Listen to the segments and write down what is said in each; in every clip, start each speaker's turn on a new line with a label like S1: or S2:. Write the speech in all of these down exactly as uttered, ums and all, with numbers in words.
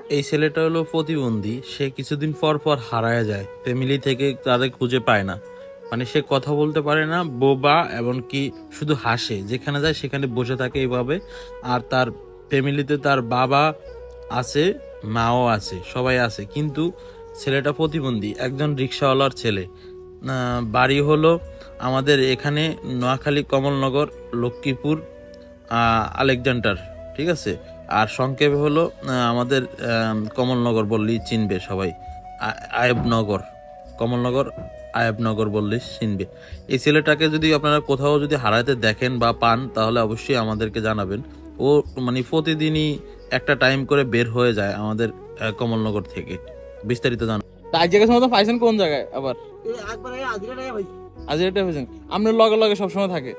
S1: এই ছেলেটা হলো প্রতিবন্ধী। সে কিছুদিন পর পর হারায় যায়, ফ্যামিলি থেকে তাদের খুঁজে পায় না। মানে সে কথা বলতে পারে না, বোবা, এমনকি শুধু হাসে, যেখানে যায় সেখানে বসে থাকে এইভাবে। আর তার ফ্যামিলিতে তার বাবা আছে, মাও আছে, সবাই আছে, কিন্তু ছেলেটা প্রতিবন্ধী, একজন রিক্সাওয়ালার ছেলে। আহ, বাড়ি হলো আমাদের এখানে নোয়াখালী, কমলনগর, লক্ষ্মীপুর, আহ, আলেকজান্ডার, ঠিক আছে। আর সংক্ষেপে হলো আহ, আমাদের আহ, কমলনগর বললেই চিনবে সবাই, আ- আয়বনগর, কমলনগর আয়বনগর বললেই চিনবে। এই ছেলেটাকে যদি আপনারা কোথাও যদি হারাতে দেখেন বা পান, তাহলে অবশ্যই আমাদেরকে জানাবেন। ও মানে প্রতিদিনই একটা টাইম করে বের হয়ে যায় আমাদের আহ, কমলনগর থেকে। বিস্তারিত জানা তাই জিজ্ঞাসা মতো পাইছেন কোন জায়গায় আবার আজিরাটা হয়েছেন আপনার লগে লগে সবসময় থাকে।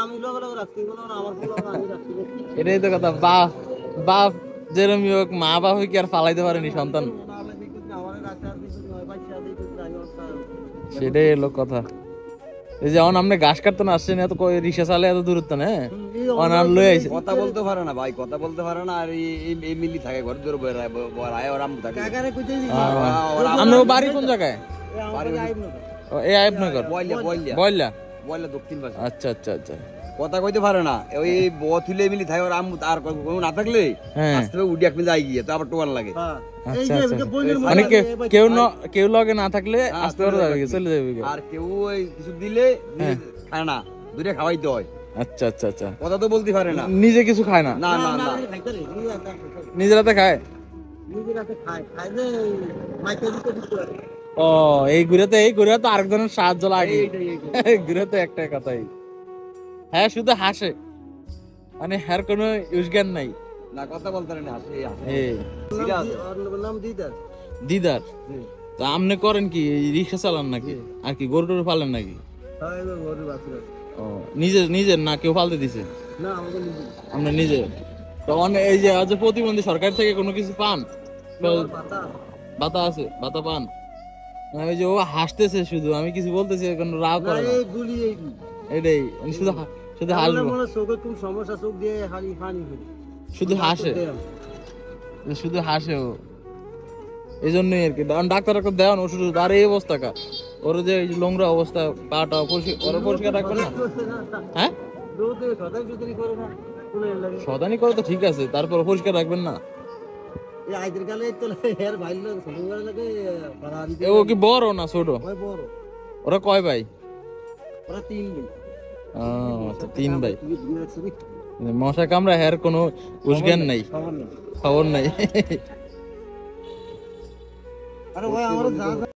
S1: এটাই তো কথা, বাপ বাপ যেরকম হোক, মা বাপ কি আর ফালাইতে পারেনি সন্তান, সেটাই এলো কথা। এই যে এখন আপনি ঘাস কাটতে না আসছেন, এত রিক্সা চালে এত দূরত্ব না, অনার লই আইছে,
S2: কথা বলতে পারে না ভাই, কথা বলতে পারে না। আর এই মিলি থাকে ঘর দূর বয়ে রায় ওর আম্মু থাকে।
S1: আপনার বাড়ি কোন জায়গায়? এই আয়বনগর,
S2: বয়লা বয়লা
S1: বয়লা
S2: বয়লা দক্ষিণ পাশে।
S1: আচ্ছা আচ্ছা আচ্ছা।
S2: কথা কইতে পারে না, ওই বথুলে মিলি থাকে ওর আম্মু। আর কোনো না থাকলে আসতে উঠে এক মিনিট যাই গিয়ে তো আবার টোয়ান লাগে।
S1: আচ্ছা আচ্ছা, মানে কেউ কেউ লগে না থাকলে আসতে পারে, যাবে চলে যাবে।
S2: আর কেউ ওই কিছু দিলে খায় না, দূরে খাওয়াইতে হয়।
S1: আচ্ছা আচ্ছা আচ্ছা,
S2: কথা তো বলতে পারে না,
S1: নিজে কিছু খায় না?
S2: না না না,
S1: নিজের হাতে খায়। ও এই ঘুরে এই ঘুরে তো আরেকজনের সাহায্য লাগে, ঘুরে তো একটাই কথাই। হ্যাঁ, শুধু হাসে, মানে হ্যার কোনো ইউজ জ্ঞান নাই,
S2: না কথা বলতে পারে না।
S1: দিদার, তা আপনি করেন কি? রিক্সা চালান নাকি? আর কি গরু টরু পালেন নাকি? ও নিজের নিজের না কেউ পালতে দিছে? আপনি নিজের। তখন এই যে আজ প্রতিবন্ধী সরকার থেকে কোনো কিছু পান? ভাতা আছে? ভাতা পান? ওই যে ও হাসতেছে শুধু, আমি কিছু বলতেছি কোনো রাগ করে না, এটাই শুধু শুধু হাসবো, শুধু হাসে, শুধু হাসে ও, এই জন্যই আর কি। ডাক্তার দেওয়ান ওষুধ, আর এই অবস্থা কা ওর যে নোংরা অবস্থা, পাটা ওরা পরিষ্কার রাখবেন না? হ্যাঁ, সদানি করে তো ঠিক আছে, তারপর পরিষ্কার রাখবেন না? ও কি বড় না ছোট? ওরা কয় ভাই? তিন ভাই। মশা কামড়া হের কোনো উজ্ঞান নাই, খবর নাই।